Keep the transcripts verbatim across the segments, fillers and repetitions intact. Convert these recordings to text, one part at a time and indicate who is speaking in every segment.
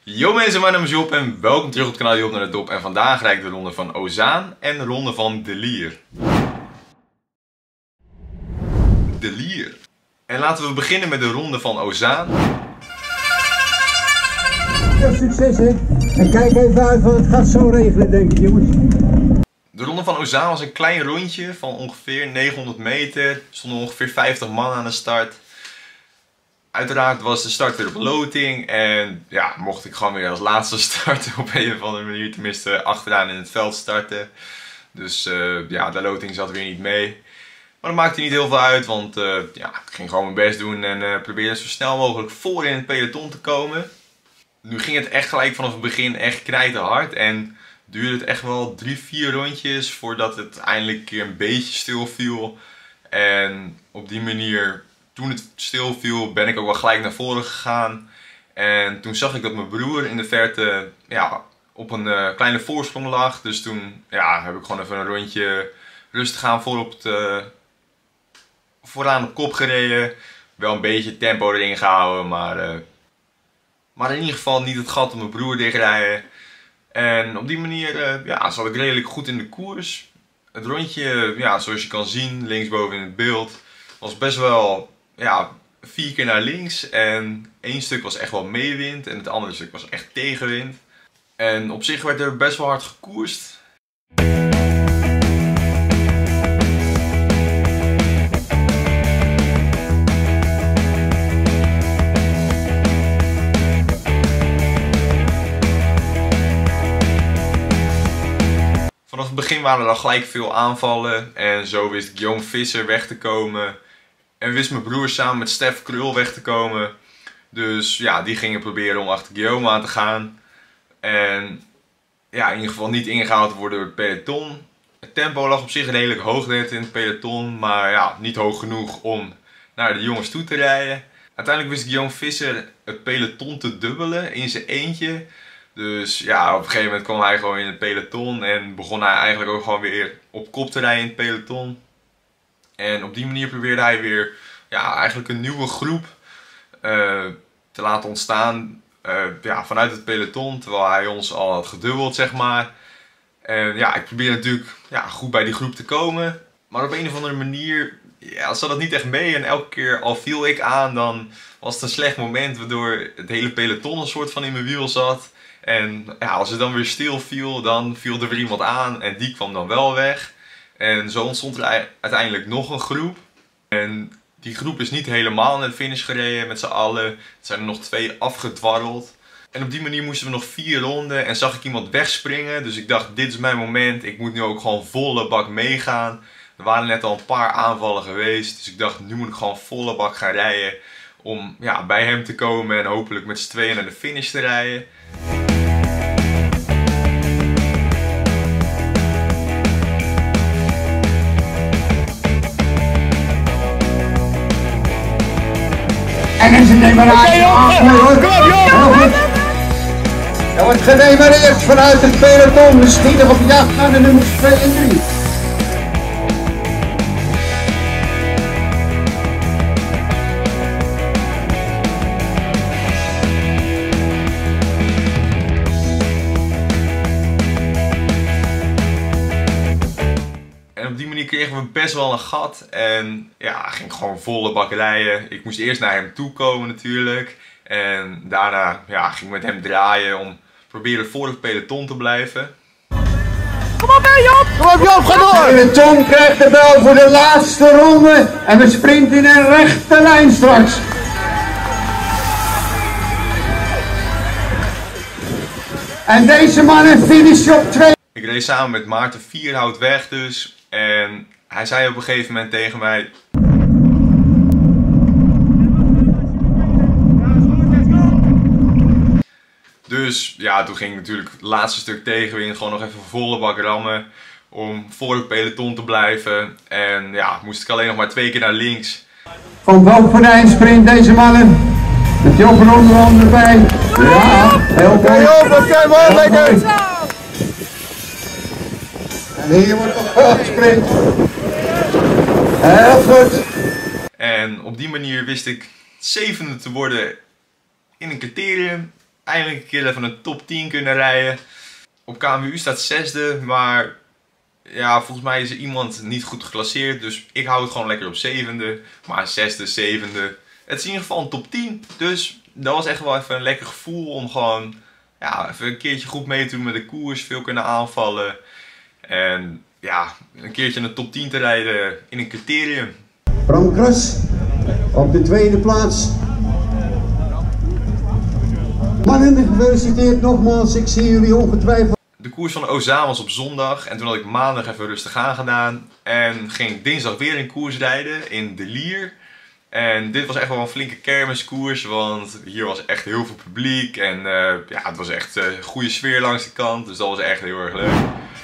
Speaker 1: Yo mensen, mijn naam is Job en welkom terug op het kanaal Job naar de Dop. En vandaag rijd ik de ronde van Ozaan en de ronde van De Lier. De Lier. En laten we beginnen met de ronde van Ozaan.
Speaker 2: Veel succes hè. En kijk even uit, want het gaat zo regelen denk ik jongens.
Speaker 1: De ronde van Ozaan was een klein rondje van ongeveer negenhonderd meter. Er stonden ongeveer vijftig man aan de start. Uiteraard was de start weer op loting en ja, mocht ik gewoon weer als laatste starten op een of andere manier, tenminste achteraan in het veld starten. Dus uh, ja, de loting zat weer niet mee. Maar dat maakte niet heel veel uit, want uh, ja, ik ging gewoon mijn best doen en uh, probeerde zo snel mogelijk voor in het peloton te komen. Nu ging het echt gelijk vanaf het begin echt knijterhard en duurde het echt wel drie, vier rondjes voordat het eindelijk een keer een beetje stil viel. En op die manier, toen het stil viel, ben ik ook wel gelijk naar voren gegaan. En toen zag ik dat mijn broer in de verte ja, op een uh, kleine voorsprong lag. Dus toen ja, heb ik gewoon even een rondje rustig aan voor op de, vooraan op kop gereden. Wel een beetje tempo erin gehouden, maar, uh, maar in ieder geval niet het gat op mijn broer dichtrijden. En op die manier uh, ja, zat ik redelijk goed in de koers. Het rondje, ja, zoals je kan zien, linksboven in het beeld, was best wel ja, vier keer naar links. En één stuk was echt wel meewind en het andere stuk was echt tegenwind. En op zich werd er best wel hard gekoerst. Vanaf het begin waren er al gelijk veel aanvallen en zo wist Guillaume Visser weg te komen. En wist mijn broer samen met Stef Krul weg te komen. Dus ja, die gingen proberen om achter Guillaume aan te gaan. En ja, in ieder geval niet ingehaald te worden door het peloton. Het tempo lag op zich redelijk hoog net in het peloton, maar ja, niet hoog genoeg om naar de jongens toe te rijden. Uiteindelijk wist Guillaume Visser het peloton te dubbelen in zijn eentje. Dus ja, op een gegeven moment kwam hij gewoon in het peloton en begon hij eigenlijk ook gewoon weer op kop te rijden in het peloton. En op die manier probeerde hij weer ja, eigenlijk een nieuwe groep uh, te laten ontstaan uh, ja, vanuit het peloton, terwijl hij ons al had gedubbeld, zeg maar. En ja, ik probeerde natuurlijk ja, goed bij die groep te komen, maar op een of andere manier ja, zat dat niet echt mee. En elke keer al viel ik aan, dan was het een slecht moment waardoor het hele peloton een soort van in mijn wiel zat. En ja, als het dan weer stil viel, dan viel er weer iemand aan en die kwam dan wel weg. En zo ontstond er uiteindelijk nog een groep. En die groep is niet helemaal naar de finish gereden met z'n allen. Er zijn er nog twee afgedwarreld. En op die manier moesten we nog vier ronden en zag ik iemand wegspringen. Dus ik dacht, dit is mijn moment. Ik moet nu ook gewoon volle bak meegaan. Er waren net al een paar aanvallen geweest. Dus ik dacht, nu moet ik gewoon volle bak gaan rijden. Om ja, bij hem te komen en hopelijk met z'n tweeën naar de finish te rijden.
Speaker 2: En is een demarage. Er wordt gedemareerd vanuit het peloton. Misschien nog op jacht naar de nummers twee en drie.
Speaker 1: En op die manier kregen we best wel een gat en ja, ging gewoon volle bak rijden. Ik moest eerst naar hem toe komen natuurlijk. En daarna ja, ging ik met hem draaien om proberen voor het peloton te blijven.
Speaker 3: Kom op hè Job! Kom op Job, ga door!
Speaker 2: De peloton krijgt de bel voor de laatste ronde. En we sprinten in een rechte lijn straks. En deze mannen finishen op twee.
Speaker 1: Ik reed samen met Maarten Vierhout weg dus. En hij zei op een gegeven moment tegen mij: dus ja, toen ging ik natuurlijk het laatste stuk tegenwind gewoon nog even volle bak rammen om voor het peloton te blijven. En ja, moest ik alleen nog maar twee keer naar links.
Speaker 2: Van boven de eindsprint deze mannen. Met Job en onderhand erbij. Ja, heel goed.
Speaker 3: Job, oké, mooi, lekker!
Speaker 2: En hier wordt nog gesprint. Heel goed.
Speaker 1: En op die manier wist ik zevende te worden in een criterium. eindelijk een keer even een top tien kunnen rijden. Op K M W U staat zesde, maar ja, volgens mij is er iemand niet goed geclasseerd. Dus ik hou het gewoon lekker op zevende. Maar zesde, zevende. Het is in ieder geval een top tien. Dus dat was echt wel even een lekker gevoel om gewoon ja, even een keertje goed mee te doen met de koers. Veel kunnen aanvallen. En ja, een keertje een top tien te rijden in een criterium.
Speaker 2: Bram Kras op de tweede plaats. Mannen, gefeliciteerd nogmaals. Ik zie jullie ongetwijfeld.
Speaker 1: De koers van Ozaan was op zondag en toen had ik maandag even rustig aangedaan. En ging ik dinsdag weer een koers rijden in De Lier. En dit was echt wel een flinke kermiskoers, want hier was echt heel veel publiek. En uh, ja, het was echt een uh, goede sfeer langs de kant, dus dat was echt heel erg leuk.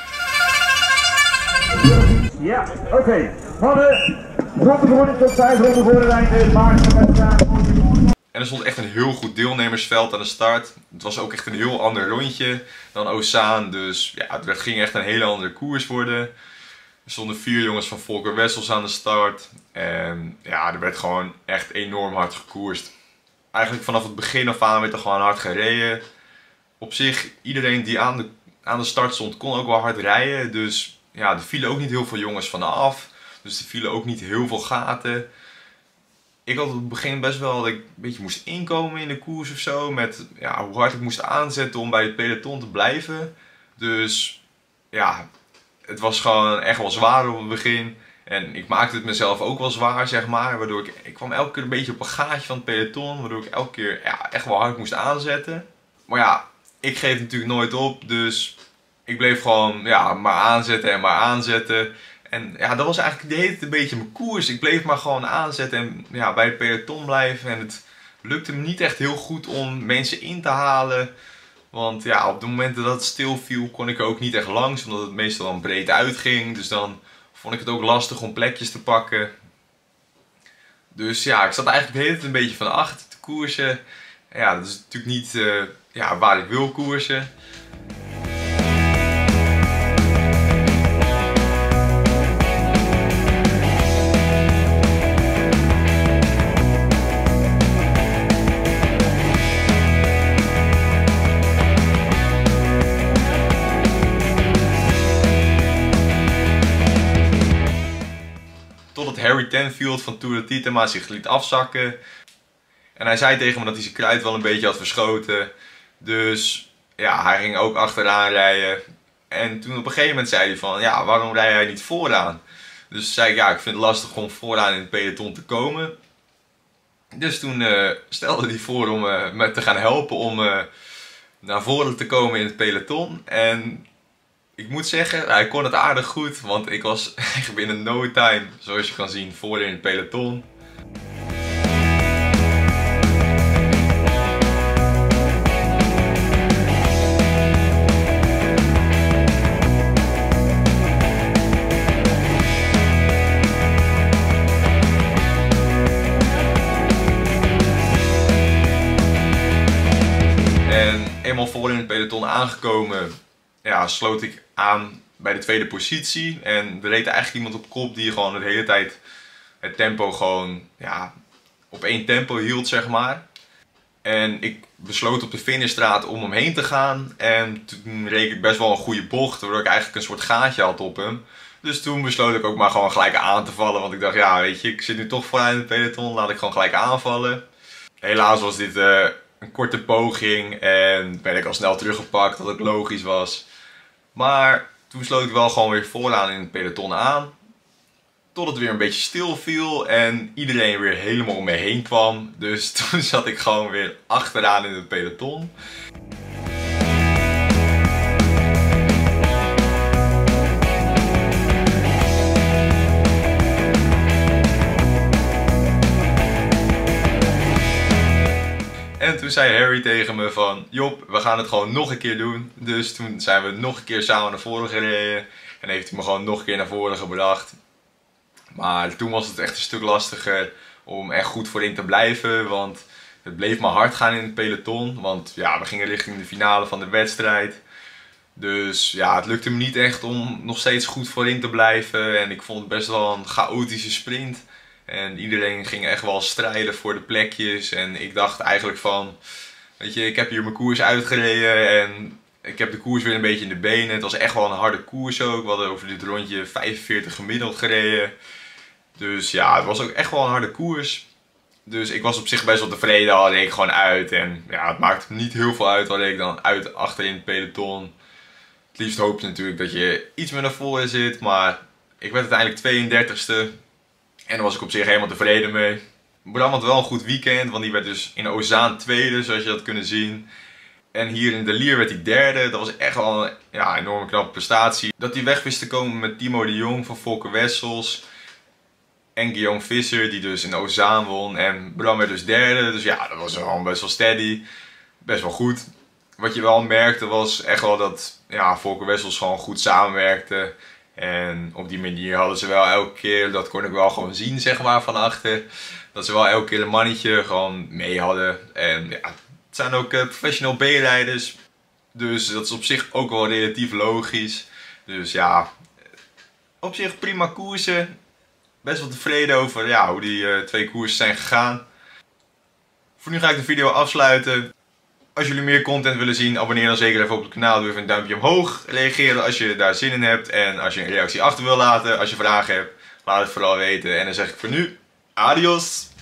Speaker 4: Ja, oké. Okay. Mannen, ronde voor de top vijf, ronde voor de lijn, maart.
Speaker 1: En er stond echt een heel goed deelnemersveld aan de start. Het was ook echt een heel ander rondje dan Ozaan. Dus ja, het ging echt een hele andere koers worden. Er stonden vier jongens van Volker Wessels aan de start. En ja, er werd gewoon echt enorm hard gekoerst. Eigenlijk vanaf het begin af aan werd er gewoon hard gereden. Op zich, iedereen die aan de, aan de start stond kon ook wel hard rijden. Dus ja, er vielen ook niet heel veel jongens vanaf. Dus er vielen ook niet heel veel gaten. Ik had op het begin best wel dat ik een beetje moest inkomen in de koers of zo. Met ja, hoe hard ik moest aanzetten om bij het peloton te blijven. Dus ja, het was gewoon echt wel zwaar op het begin. En ik maakte het mezelf ook wel zwaar, zeg maar. Waardoor ik, ik kwam elke keer een beetje op een gaatje van het peloton. Waardoor ik elke keer ja, echt wel hard moest aanzetten. Maar ja, ik geef natuurlijk nooit op. Dus ik bleef gewoon ja, maar aanzetten en maar aanzetten. En ja, dat was eigenlijk de hele tijd een beetje mijn koers. Ik bleef maar gewoon aanzetten en ja, bij het peloton blijven. En het lukte me niet echt heel goed om mensen in te halen. Want ja, op de momenten dat het stil viel kon ik er ook niet echt langs. Omdat het meestal dan breed uitging. Dus dan vond ik het ook lastig om plekjes te pakken. Dus ja, ik zat eigenlijk de hele tijd een beetje van achter te koersen. En ja, dat is natuurlijk niet uh, ja, waar ik wil koersen. Totdat Harry Tenfield van Tour de Titema zich liet afzakken. En hij zei tegen me dat hij zijn kruid wel een beetje had verschoten. Dus ja, hij ging ook achteraan rijden. En toen op een gegeven moment zei hij van, ja, waarom rij jij niet vooraan? Dus zei ik, ja, ik vind het lastig om vooraan in het peloton te komen. Dus toen uh, stelde hij voor om uh, me te gaan helpen om uh, naar voren te komen in het peloton. En ik moet zeggen, hij kon het aardig goed, want ik was echt binnen no time, zoals je kan zien, voor in het peloton. En eenmaal voor in het peloton aangekomen, ja, sloot ik aan bij de tweede positie. En er reed eigenlijk iemand op kop die gewoon de hele tijd het tempo gewoon ja, op één tempo hield, zeg maar. En ik besloot op de finishstraat om hem heen te gaan. En toen reed ik best wel een goede bocht, waardoor ik eigenlijk een soort gaatje had op hem. Dus toen besloot ik ook maar gewoon gelijk aan te vallen. Want ik dacht, ja, weet je, ik zit nu toch vooraan in het peloton, laat ik gewoon gelijk aanvallen. Helaas was dit uh, een korte poging en ben ik al snel teruggepakt, wat ook logisch was. Maar toen sloot ik wel gewoon weer vooraan in het peloton aan. Tot het weer een beetje stil viel en iedereen weer helemaal om me heen kwam. Dus toen zat ik gewoon weer achteraan in het peloton. En toen zei Harry tegen me van, Job, we gaan het gewoon nog een keer doen. Dus toen zijn we nog een keer samen naar voren gereden. En heeft hij me gewoon nog een keer naar voren gebracht. Maar toen was het echt een stuk lastiger om echt goed voorin te blijven. Want het bleef maar hard gaan in het peloton. Want ja, we gingen richting de finale van de wedstrijd. Dus ja, het lukte me niet echt om nog steeds goed voorin te blijven. En ik vond het best wel een chaotische sprint. En iedereen ging echt wel strijden voor de plekjes. En ik dacht eigenlijk van, Weet je, ik heb hier mijn koers uitgereden en ik heb de koers weer een beetje in de benen. Het was echt wel een harde koers ook. We hadden over dit rondje vijfenveertig gemiddeld gereden. Dus ja, het was ook echt wel een harde koers. Dus ik was op zich best wel tevreden, al reed ik gewoon uit. En ja, het maakt niet heel veel uit, al reed ik dan uit achter in het peloton. Het liefst hoop je natuurlijk dat je iets meer naar voren zit, maar ik werd uiteindelijk tweeëndertigste. En daar was ik op zich helemaal tevreden mee. Bram had wel een goed weekend, want die werd dus in Ozaan tweede, zoals je had kunnen zien. En hier in de Lier werd hij derde. Dat was echt wel een ja, enorme knappe prestatie. Dat hij weg wist te komen met Timo de Jong van Volker Wessels. En Guillaume Visser, die dus in Ozaan won. En Bram werd dus derde. Dus ja, dat was gewoon best wel steady. Best wel goed. Wat je wel merkte was echt wel dat ja, Volker Wessels gewoon goed samenwerkte. En op die manier hadden ze wel elke keer, dat kon ik wel gewoon zien zeg maar van achter. Dat ze wel elke keer een mannetje gewoon mee hadden. En ja, het zijn ook uh, professional B-rijders. Dus dat is op zich ook wel relatief logisch. Dus ja, op zich prima koersen. Best wel tevreden over ja, hoe die uh, twee koersen zijn gegaan. Voor nu ga ik de video afsluiten. Als jullie meer content willen zien, abonneer dan zeker even op het kanaal. Doe even een duimpje omhoog. Reageren als je daar zin in hebt. En als je een reactie achter wil laten, als je vragen hebt, laat het vooral weten. En dan zeg ik voor nu, adios!